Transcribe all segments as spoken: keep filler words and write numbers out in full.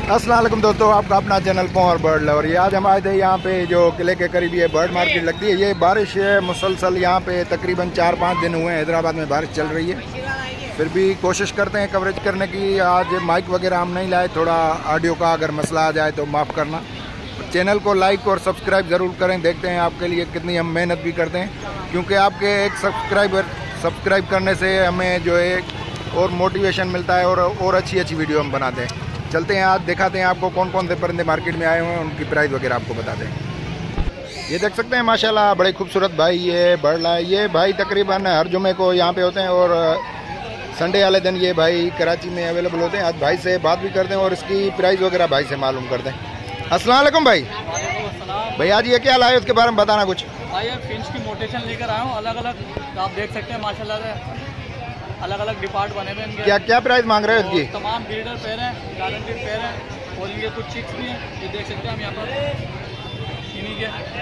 अस्सलाम वालेकुम दोस्तों, आपका अपना चैनल पॉवर बर्ड लवर। ये आज हम आए थे यहाँ पे जो किले के करीब ये बर्ड मार्केट लगती है। ये बारिश है मुसलसल, यहाँ पे तकरीबन चार पाँच दिन हुए हैं हैदराबाद में बारिश चल रही है। फिर भी कोशिश करते हैं कवरेज करने की। आज माइक वगैरह हम नहीं लाए, थोड़ा ऑडियो का अगर मसला आ जाए तो माफ़ करना। चैनल को लाइक और सब्सक्राइब ज़रूर करें। देखते हैं आपके लिए कितनी हम मेहनत भी करते हैं, क्योंकि आपके एक सब्सक्राइबर सब्सक्राइब करने से हमें जो है और मोटिवेशन मिलता है और और अच्छी अच्छी वीडियो हम बनाते हैं। चलते हैं, आज दिखाते हैं आपको कौन कौन से परिंदे मार्केट में आए हुए हैं, उनकी प्राइस वगैरह आपको बताते हैं। ये देख सकते हैं माशाल्लाह बड़े खूबसूरत भाई ये बर्ड लाए। ये भाई तकरीबन हर जुमे को यहाँ पे होते हैं और संडे वाले दिन ये भाई कराची में अवेलेबल होते हैं। आज भाई से बात भी करते हैं और इसकी प्राइस वगैरह भाई से मालूम करते हैं। अस्सलाम वालेकुम भाई। भाई आज ये क्या लाए उसके बारे में बताना कुछ। भाई फिंच की मोटेशन लेकर आया हूँ, अलग अलग आप देख सकते हैं माशाल्लाह से अलग अलग डिपार्ट बने हुए हैं। क्या क्या प्राइस मांग रहे हैं इसकी? तमाम ब्रीडर पेयर हैं, गारंटेड पेयर हैं और ये कुछ चिक्स भी हैं। ये देख सकते हैं हम यहाँ पर इन्हीं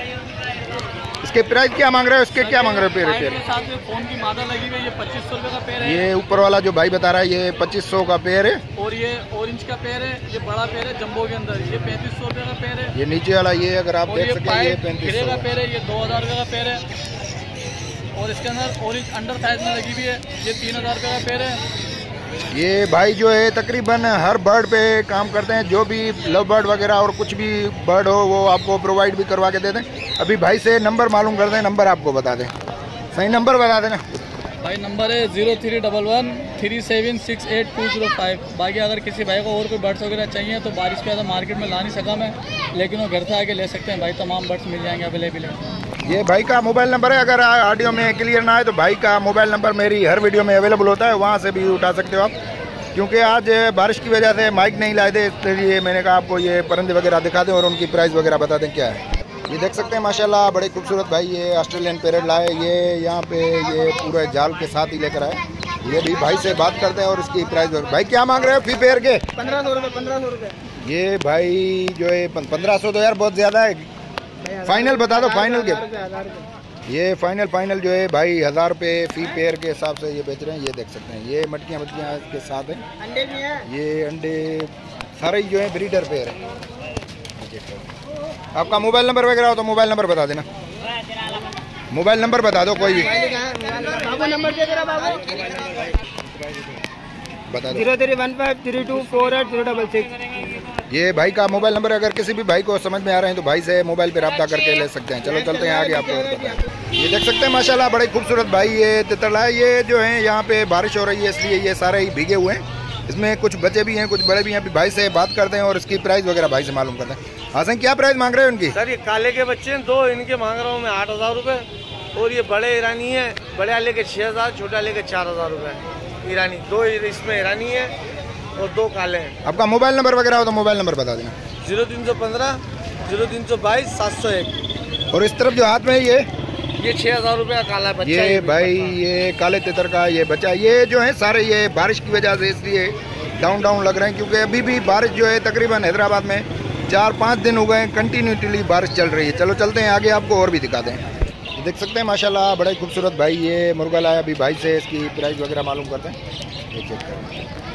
के। इसके प्राइस क्या मांग रहे हैं? उसके क्या मांग रहे हैं पेयर? पेयर के साथ में फोन की मादा लगी हुई है। ये पच्चीस सौ रुपये का पेयर है। ये ऊपर वाला जो भाई बता रहा है ये पच्चीस सौ का पेयर है और ये ऑरेंज का पेयर है। ये बड़ा पेयर है जम्बो के अंदर, ये पैंतीस सौ रुपये का पेयर है। ये नीचे वाला ये अगर आप देख सकें ये पैंतीस सौ का पेयर है। ये दो हज़ार रुपये का पेयर है और इसके अंदर ऑरेंज अंडर साइज में लगी हुई है। ये तीन हज़ार रुपये का पेयर है। ये भाई जो है तकरीबन हर बर्ड पे काम करते हैं, जो भी लव बर्ड वगैरह और कुछ भी बर्ड हो वो आपको प्रोवाइड भी करवा के देते हैं। अभी भाई से नंबर मालूम करते हैं, नंबर आपको बता दें। सही नंबर बता देना भाई। नंबर है zero three double one three seven six eight two zero five. बाकी अगर किसी भाई को और कोई बर्ड्स वगैरह चाहिए तो बारिश के बाद मार्केट में ला नहीं सका मैं, लेकिन वो घर से आके ले सकते हैं भाई। तमाम बर्ड्स मिल जाएंगे, अवेलेबल है। ये भाई का मोबाइल नंबर है, अगर ऑडियो में क्लियर ना आए तो भाई का मोबाइल नंबर मेरी हर वीडियो में अवेलेबल होता है, वहाँ से भी उठा सकते हो आप। क्योंकि आज बारिश की वजह से माइक नहीं लाए थे, इसलिए मैंने कहा आपको ये परिंदे वगैरह दिखा दें और उनकी प्राइस वगैरह बता दें क्या है। ये देख सकते हैं माशाल्लाह बड़े खूबसूरत भाई ये ऑस्ट्रेलियन पैरेट लाए। ये यहाँ पे ये पूरे जाल के साथ ही लेकर आए। ये भी भाई से बात करते हैं और इसकी प्राइस। भाई क्या मांग रहे हो फी पेयर के? पंद्रह सौ रुपये पंद्रह सौ रुपये ये भाई जो है पंद्रह सौ तो यार बहुत ज़्यादा है, फाइनल बता दो फाइनल के। ये फाइनल फाइनल जो है भाई हज़ार रुपये फी पेयर के हिसाब से ये बेच रहे हैं। ये देख सकते हैं ये मटकियाँ मटकियाँ के साथ हैं, अंडे भी हैं। ये अंडे सारे ही जो है ब्रीडर पेयर है। आपका मोबाइल नंबर वगैरह हो तो मोबाइल नंबर बता देना। मोबाइल नंबर बता दो कोई भी नंबर बता दो। Zero three one five three two four eight zero double six. ये भाई का मोबाइल नंबर है, अगर किसी भी भाई को समझ में आ रहे हैं तो भाई से मोबाइल पे रब्ता करके ले सकते हैं। चलो चलते हैं आगे आपको और बताएं। ये देख सकते हैं माशाल्लाह बड़े खूबसूरत भाई ये तितला है। ये जो है यहाँ पे बारिश हो रही है इसलिए ये सारे ही भीगे हुए हैं। इसमें कुछ बच्चे भी हैं कुछ बड़े भी हैं। अभी भाई से बात करते हैं और इसकी प्राइस वगैरह भाई से मालूम करते हैं। हाँ सर क्या प्राइस मांग रहे हैं उनकी? सर ये काले के बच्चे हैं दो, इनके मांग रहा हूँ मैं आठ हज़ार रुपये। और ये बड़े ईरानी है, बड़े वाले के छः हज़ार, छोटे वाले के चार हज़ार रुपये ईरानी। दो इसमें ईरानी है और दो काले हैं। आपका मोबाइल नंबर वगैरह हो तो मोबाइल नंबर बता देना। जीरो तीन सौ पंद्रह जीरो तीन सौ बाईस सात सौ एक। और इस तरफ जो हाथ में है ये ये छः हज़ार रुपये का काला बच्चा। ये, ये भाई ये काले तितर का ये बच्चा। ये जो है सारे ये बारिश की वजह से इसलिए डाउन डाउन लग रहे हैं, क्योंकि अभी भी बारिश जो है तकरीबन हैदराबाद में चार पाँच दिन हो गए कंटिन्यूटली बारिश चल रही है। चलो चलते हैं आगे आपको और भी दिखाते हैं। देख सकते हैं माशाल्लाह बड़े खूबसूरत भाई ये मुर्गा लाया। अभी भाई से इसकी प्राइस वगैरह मालूम करते हैं। ये चेक कर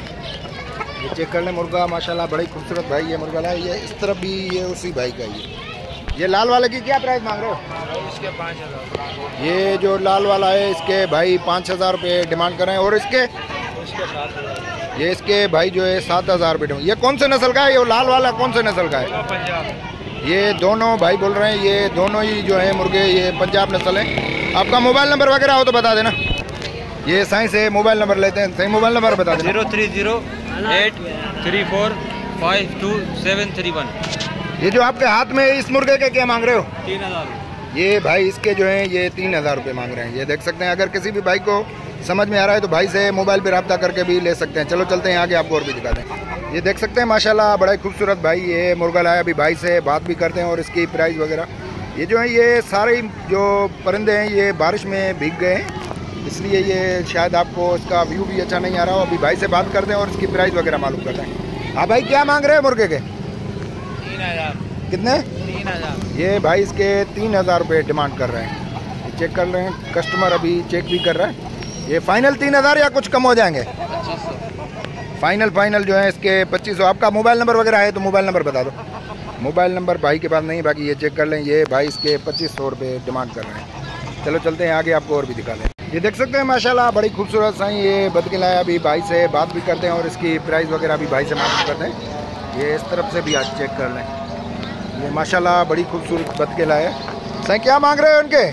ये चेक कर लें मुर्गा माशाल्लाह बड़े खूबसूरत भाई ये मुर्गा लाया। ये इस तरफ भी ये उसी भाई का ही। ये लाल वाले की क्या प्राइस मांग रहे हो? इसके पाँच हज़ार। ये जो लाल वाला है इसके भाई पाँच हज़ार रुपये डिमांड कर रहे हैं और इसके इसके सात हज़ार। ये इसके भाई जो है सात हज़ार रुपये। ये कौन से नस्ल का है? ये लाल वाला कौन से नस्ल का है? पंजाब। ये दोनों भाई बोल रहे हैं ये दोनों ही जो है मुर्गे ये पंजाब नस्ल है। आपका मोबाइल नंबर वगैरह हो तो बता देना। ये साइंस से मोबाइल नंबर लेते हैं, सही मोबाइल नंबर बता देना। Zero three zero eight three four five two seven three one. ये जो आपके हाथ में इस मुर्गे के क्या मांग रहे हो? तीन हज़ार। ये भाई इसके जो है ये तीन हज़ार रुपये मांग रहे हैं। ये देख सकते हैं, अगर किसी भी भाई को समझ में आ रहा है तो भाई से मोबाइल पे रब्ता करके भी ले सकते हैं। चलो चलते हैं आगे आपको और भी दिखाते हैं। ये देख सकते हैं माशाल्लाह बड़ा खूबसूरत भाई ये मुर्गा लाया। अभी भाई से बात भी करते हैं और इसकी प्राइस वगैरह। ये जो है ये सारे जो परिंदे हैं ये बारिश में भीग गए हैं, इसलिए ये शायद आपको इसका व्यू भी अच्छा नहीं आ रहा हो। अभी भाई से बात करते हैं और इसकी प्राइस वगैरह मालूम करते हैं। हाँ भाई क्या मांग रहे हैं मुर्गे के? तीन हज़ार। कितने? तीन हज़ार। ये भाई इसके तीन हज़ार रुपये डिमांड कर रहे हैं। चेक कर रहे हैं, कस्टमर अभी चेक भी कर रहा है। ये फाइनल तीन हज़ार या कुछ कम हो जाएंगे? फाइनल फाइनल जो है इसके पच्चीस सौ। आपका मोबाइल नंबर वगैरह है तो मोबाइल नंबर बता दो। मोबाइल नंबर भाई के पास नहीं, बाकी ये चेक कर लें। ये भाई इसके पच्चीस सौ रुपये डिमांड कर रहे हैं। चलो चलते हैं आगे, आपको और भी दिखा दें। ये देख सकते हैं माशाल्लाह बड़ी खूबसूरत साई ये बतखें लाया। अभी भाई से बात भी करते हैं और इसकी प्राइस वगैरह भी भाई से मालूम करते हैं। ये इस तरफ से भी आज चेक कर लें। ये माशाल्लाह बड़ी खूबसूरत बतखें लाए। साई क्या मांग रहे हैं उनके?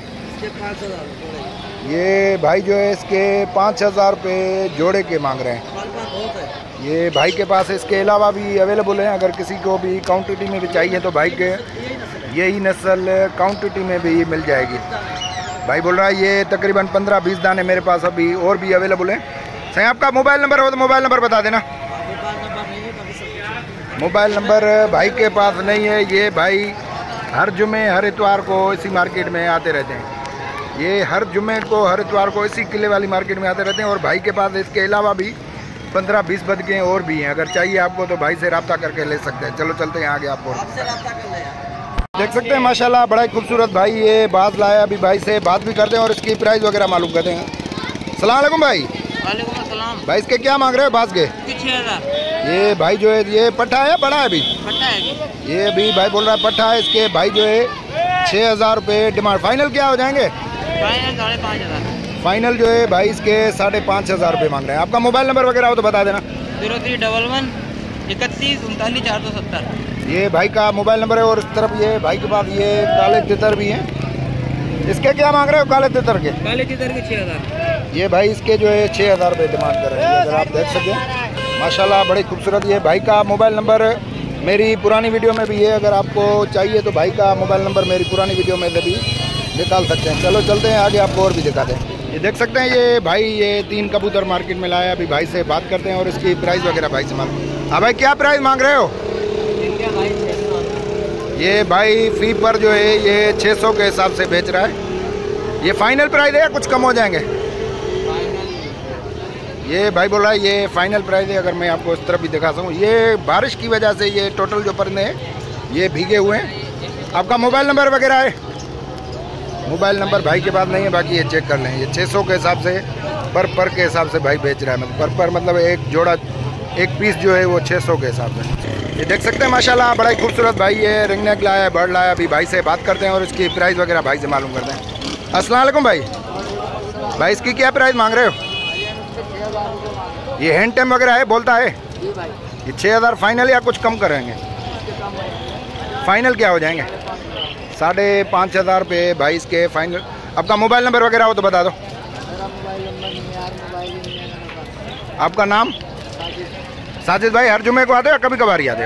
ये भाई जो है इसके पाँच हज़ार रुपये जोड़े के मांग रहे हैं। ये भाई के पास इसके अलावा भी अवेलेबल हैं। अगर किसी को भी क्वांटिटी में भी चाहिए तो भाई के यही नस्ल क्वांटिटी में भी मिल जाएगी। भाई बोल रहा है ये तकरीबन पंद्रह बीस दाने मेरे पास अभी और भी अवेलेबल हैं। सही आपका मोबाइल नंबर हो तो मोबाइल नंबर बता देना। मोबाइल नंबर भाई के पास नहीं है। ये भाई हर जुमे हर इतवार को इसी मार्केट में आते रहते हैं। ये हर जुमे को हर इतवार को इसी किले वाली मार्केट में आते रहते हैं। और भाई के पास इसके अलावा भी पंद्रह बीस बतखें और भी हैं। अगर चाहिए आपको तो भाई से रब्ता करके ले सकते हैं। चलो चलते हैं आगे, आपको देख सकते हैं माशाल्लाह बड़ा ही खूबसूरत भाई ये बाज लाया। अभी भाई से बात भी करते हैं और इसकी प्राइस वगैरह मालूम करते हैं। सलाम अलैकुम भाई। वालेकुम अस्सलाम। भाई इसके क्या मांग रहे हो बाज के? छः हज़ार। ये भाई जो है ये पट्टा है बड़ा है अभी? पट्टा है। ये अभी भाई बोल रहा है पट्टा है। इसके भाई जो है छः हज़ार रुपये डिमांड। फाइनल क्या हो जाएंगे? फाइनल साढ़े पाँच हज़ार। फाइनल जो है भाई इसके साढ़े पाँच हज़ार रुपये मांग रहे हैं। आपका मोबाइल नंबर वगैरह हो तो बता देना। जीरो थ्री डबल वन इकतीस उनतालीस चार सौ सत्तर। ये भाई का मोबाइल नंबर है। और इस तरफ ये भाई के पास ये काले तितर भी हैं। इसके क्या मांग रहे हो काले तितर के? काले तितर के छः हज़ार। ये भाई इसके जो है छः हज़ार रुपये डिमांड कर रहे हैं। अगर आप देख सकें माशाल्लाह बड़ी खूबसूरत। ये भाई का मोबाइल नंबर मेरी पुरानी वीडियो में भी है। अगर आपको चाहिए तो भाई का मोबाइल नंबर मेरी पुरानी वीडियो में से भी निकाल सकते हैं। चलो चलते हैं आगे, आपको और भी दिखा दें। ये देख सकते हैं ये भाई ये तीन कबूतर मार्केट में लाया। अभी भाई से बात करते हैं और इसकी प्राइस वगैरह भाई से मालूम। हाँ भाई क्या प्राइस मांग रहे हो? ये भाई फी पर जो है ये छः सौ के हिसाब से बेच रहा है। ये फाइनल प्राइस है या कुछ कम हो जाएंगे? ये भाई बोल रहा है ये फाइनल प्राइस है। अगर मैं आपको इस तरफ भी दिखा सकूँ, ये बारिश की वजह से ये टोटल जो परिंदे हैं ये भीगे हुए हैं। आपका मोबाइल नंबर वगैरह है? मोबाइल नंबर भाई के पास नहीं है, बाकी ये चेक कर लें। ये छः सौ के हिसाब से पर पर के हिसाब से भाई बेच रहा है। मतलब पर पर मतलब एक जोड़ा एक पीस जो है वो छः सौ के हिसाब से। ये देख सकते हैं माशाल्लाह बड़ा ही खूबसूरत भाई ये रिंग नेक लाया है, बर्ड लाया। अभी भाई से बात करते हैं और इसकी प्राइस वगैरह भाई से मालूम करते हैं। अस्सलाम वालेकुम भाई। भाई इसकी क्या प्राइस मांग रहे हो? ये हैंड टाइम वगैरह है, बोलता है? ये छः हज़ार फाइनल या कुछ कम करेंगे? फाइनल क्या हो जाएंगे? साढ़े पाँच हज़ार रुपये भाई इसके फाइनल। आपका मोबाइल नंबर वगैरह हो तो बता दो। आपका नाम? साजिद भाई हर जुमे को आते हो या कभी कभार ही आते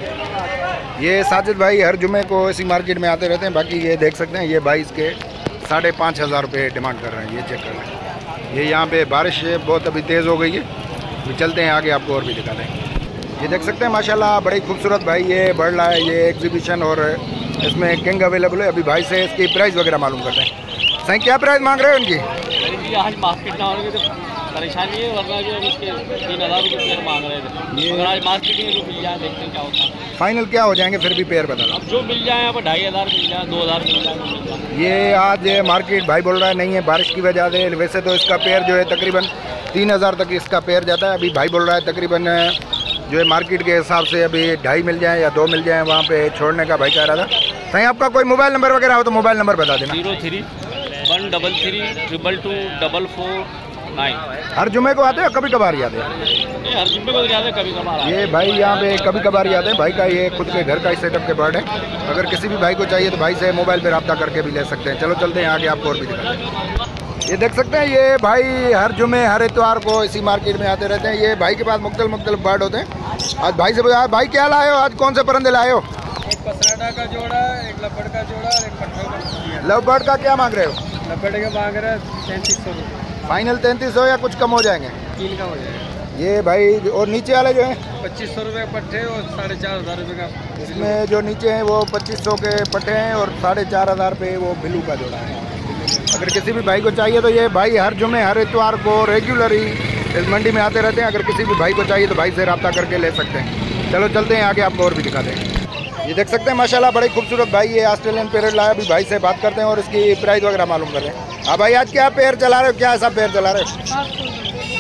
हो? ये साजिद भाई हर जुमे को इसी मार्केट में आते रहते हैं। बाकी ये देख सकते हैं ये भाई इसके साढ़े पाँच हज़ार रुपये डिमांड कर रहे हैं। ये चेक कर रहे हैं। ये यहाँ पे बारिश बहुत अभी तेज़ हो गई है। तो चलते हैं आगे, आपको और भी दिखा दें। ये देख सकते हैं माशाल्लाह बड़ी खूबसूरत भाई ये बर्ड लाया है। ये एग्जीबिशन और इसमें किंग अवेलेबल है। अभी भाई से इसकी प्राइस वगैरह मालूम करते हैं। सही क्या प्राइस मांग रहे हैं उनकी? आज मार्केट ना होने की तो परेशानी है, वरना जो इसके तीन हज़ार रुपये मांग रहे थे। ये आज मार्केट में जो मिल जाए देखते हैं क्या होता है। फाइनल क्या हो जाएंगे फिर भी पेयर बता दो। अब जो मिल जाए यहाँ पर ढाई हज़ार मिल जाए, दो हज़ार मिल जाए। ये आज मार्केट भाई बोल रहा है नहीं है बारिश की वजह से। वैसे तो इसका पेयर जो है तकरीबन तीन हज़ार तक इसका पेयर जाता है। अभी भाई बोल रहा है तकरीबन जो है मार्केट के हिसाब से अभी ढाई मिल जाए या दो मिल जाए, वहाँ पे छोड़ने का भाई कह रहा था। सही आपका कोई मोबाइल नंबर वगैरह हो तो मोबाइल नंबर बता देना। Zero three one double three triple two double four nine. हर जुमे को आते हो कभी कभार ही आते हैं? हर जुम्मे को जाते कभी कभार। ये भाई यहाँ पे कभी कभार ही आते हैं। भाई का ये खुद के घर का ही सेटअप के बर्ड है। अगर किसी भी भाई को चाहिए तो भाई से मोबाइल पे रब्ता करके भी ले सकते हैं। चलो चलते हैं आगे, आपको और भी दिखाते हैं। ये देख सकते हैं ये भाई हर जुमे हर इतवार को इसी मार्केट में आते रहते हैं। ये भाई के पास मुख्तलिफ मुख्तलिफ बर्ड होते हैं। आज भाई से बताया भाई क्या लाए हो? आज कौन से परिंदे लाए हो? एक पसराडा का जोड़ा, एक लपड़ का जोड़ा और एक पट्ठा का। लव बर्ड का क्या मांग रहे हो? लपड़ के मांग रहे हैं तैंतीस सौ रुपये। फाइनल तैंतीस सौ या कुछ कम हो जाएंगे? तीन का हो जाएगा। ये भाई और नीचे वाले जो हैं पच्चीस सौ रुपये पट्टे और साढ़े चार हज़ार रुपये का। इसमें जो नीचे हैं वो पच्चीस सौ के पट्टे हैं और साढ़े चार हज़ार रुपये वो बिलू का जोड़ा है। अगर किसी भी भाई को चाहिए तो ये भाई हर जुमे हर इतवार को रेगुलर ही इस मंडी में आते रहते हैं। अगर किसी भी भाई को चाहिए तो भाई से रब्ता करके ले सकते हैं। चलो चलते हैं आगे, आपको और भी दिखा दें। ये देख सकते हैं माशाल्लाह बड़ी खूबसूरत भाई ये ऑस्ट्रेलियन पेयर लाया। अभी भाई से बात करते हैं और इसकी प्राइस वगैरह मालूम कर रहे हैं। हाँ भाई आज क्या पेयर चला रहे हो? क्या ऐसा पेयर चला रहे हो?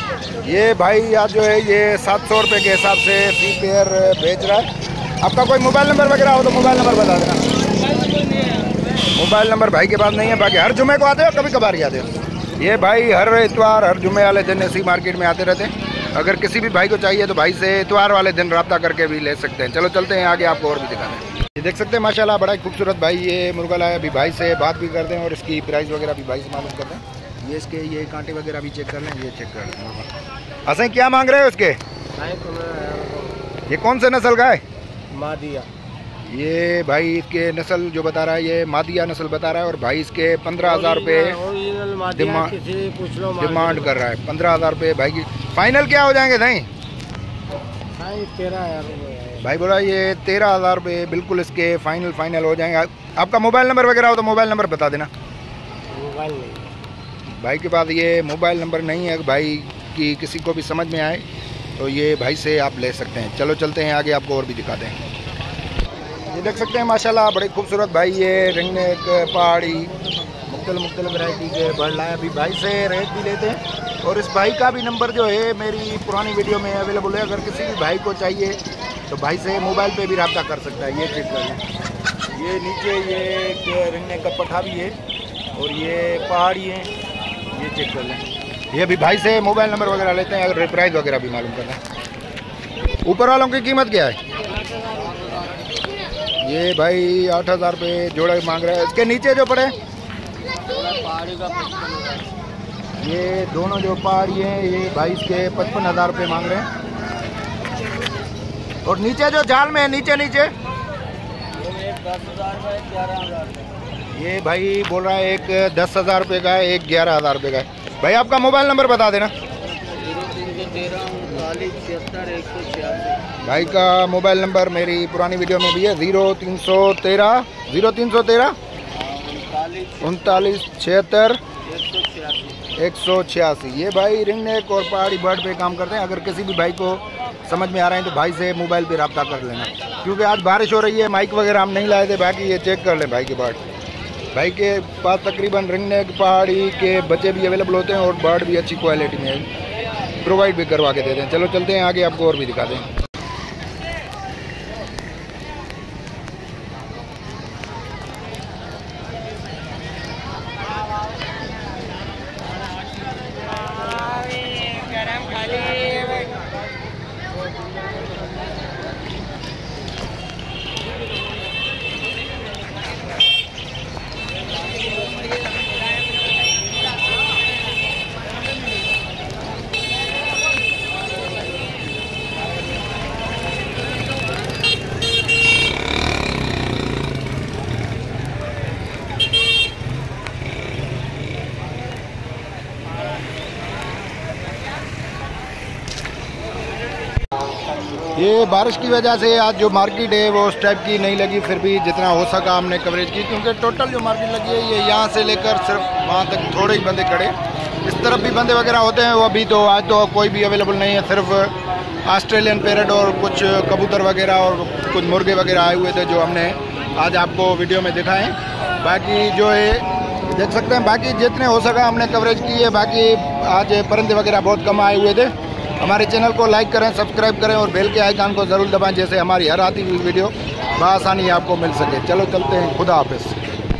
ये भाई आज जो है ये सात सौ रुपये के हिसाब से फी पेयर बेच रहा है। आपका कोई मोबाइल नंबर वगैरह हो तो मोबाइल नंबर बता देना। मोबाइल नंबर भाई के पास नहीं है, बाकी हर जुमे को आते हो, कभी कभार ही आते हो। ये भाई हर इतवार हर जुमे वाले दिन इसी मार्केट में आते रहते हैं। अगर किसी भी भाई को चाहिए तो भाई से इतवार वाले दिन रब्ता करके भी ले सकते हैं। चलो चलते हैं आगे, आपको और भी दिखाते हैं। ये देख सकते हैं माशाल्लाह बड़ा ही खूबसूरत भाई ये मुर्गा लाया। अभी भाई से बात भी करते हैं और इसकी प्राइस वगैरह भी भाई से मालूम करते हैं। ये इसके ये कांटे वगैरह भी चेक कर लें, ये चेक कर लें। असं क्या मांग रहे हो उसके? ये कौन से नस्ल का है? मादिया। ये भाई इसके नस्ल जो बता रहा है ये मादिया नस्ल बता रहा है और भाई इसके पंद्रह हज़ार रुपये डिमांड कर रहा है। पंद्रह हज़ार रुपये भाई की फाइनल क्या हो जाएंगे? नहीं तेरह हज़ार भाई बोला ये तेरह हज़ार रुपये बिल्कुल इसके फाइनल फाइनल हो जाएंगे। आपका मोबाइल नंबर वगैरह हो तो मोबाइल नंबर बता देना। मोबाइल नहीं भाई के पास ये मोबाइल नंबर नहीं है। भाई की किसी को भी समझ में आए तो ये भाई से आप ले सकते हैं। चलो चलते हैं आगे, आपको और भी दिखाते हैं। ये देख सकते हैं माशाल्लाह बड़े खूबसूरत भाई ये रिंगनेक पहाड़ी मुख्तलिफ मुख्तलिफ वैरायटी के बर्ड लाए। अभी भाई से रेट भी लेते हैं और इस भाई का भी नंबर जो है मेरी पुरानी वीडियो में अवेलेबल है। अगर किसी भी भाई को चाहिए तो भाई से मोबाइल पे भी रब्ता कर सकता है। ये चेक कर लें, ये नीचे ये एक रिंगनेक का पट्ठा भी है और ये पहाड़ी है, ये चेक कर लें। ये भी भाई से मोबाइल नंबर वगैरह लेते हैं, अगर प्राइस वगैरह भी मालूम करना है। ऊपर वालों की कीमत क्या है? ये भाई आठ हज़ार रुपये जोड़ा मांग रहा है। इसके नीचे जो पड़े ये दोनों जो पहाड़ी हैं ये भाई इसके पचपन हज़ार रुपये मांग रहे हैं। और नीचे जो जाल में है नीचे नीचे ये भाई बोल रहा है एक दस हज़ार रुपये का है, एक ग्यारह हज़ार रुपये का है। भाई आपका मोबाइल नंबर बता देना। भाई का मोबाइल नंबर मेरी पुरानी वीडियो में भी है, ज़ीरो तीन सौ तेरह ज़ीरो तीन सौ तेरह उनतालीस छिहत्तर एक सौ छियासी। ये भाई रिंगनेक और पहाड़ी बर्ड पे काम करते हैं। अगर किसी भी भाई को समझ में आ रहे हैं तो भाई से मोबाइल पे रब्ता कर लेना, क्योंकि आज बारिश हो रही है, माइक वगैरह हम नहीं लाए थे। बाकी ये चेक कर लें भाई के बर्ड। भाई के पास तकरीबन रिंगनेक पहाड़ी के बच्चे भी अवेलेबल होते हैं और बर्ड भी अच्छी क्वालिटी में प्रोवाइड भी करवा के देते हैं। चलो चलते हैं आगे, आपको और भी दिखाते हैं। ये बारिश की वजह से आज जो मार्केट है वो उस टाइप की नहीं लगी, फिर भी जितना हो सका हमने कवरेज की, क्योंकि टोटल जो मार्केट लगी है ये यहाँ से लेकर सिर्फ वहाँ तक थोड़े ही बंदे खड़े। इस तरफ भी बंदे वगैरह होते हैं, वो अभी तो आज तो कोई भी अवेलेबल नहीं है। सिर्फ ऑस्ट्रेलियन पैरेट और कुछ कबूतर वगैरह और कुछ मुर्गे वगैरह आए हुए थे जो हमने आज आपको वीडियो में दिखाएँ। बाकी जो है देख सकते हैं, बाकी जितने हो सका हमने कवरेज की है। बाकी आज परिंदे वगैरह बहुत कम आए हुए थे। हमारे चैनल को लाइक करें, सब्सक्राइब करें और बेल के आइकन को ज़रूर दबाएं, जैसे हमारी हर आती हुई वीडियो बआसानी आपको मिल सके। चलो चलते हैं, खुदा हाफिज़।